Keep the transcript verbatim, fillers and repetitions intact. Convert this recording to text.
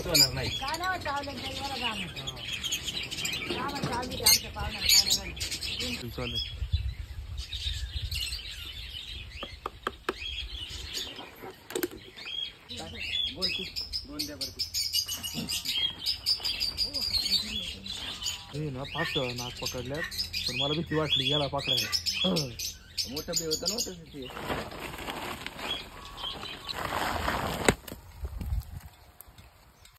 काहीच होणार नाही. काय नाव चावलं तरी मला जाणं काम चावली आमच्या पाहुण्याला काय नाही चालेल. बोल तू दोन द्या बरं. हे ना पाच नाक पकडल्यात पण मला भीती वाटली याला पकडायला. मोठं बे होतं नव्हतं तिथे.